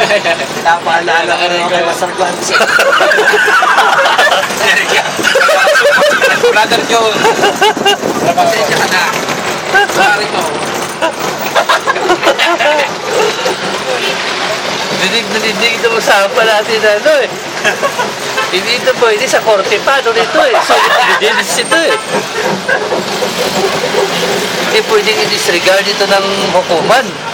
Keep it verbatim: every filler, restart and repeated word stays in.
Napaalala ka rin kay Master Clancy. Brother Joe. Pasensya ka na. Sorry mo. Dinig na dinig ito usapan natin na ano eh. Hindi ito pwede sa korte pa. Ano nito eh. So, dinis ito eh. Eh, pwedeng i-disregard ito ng hukuman.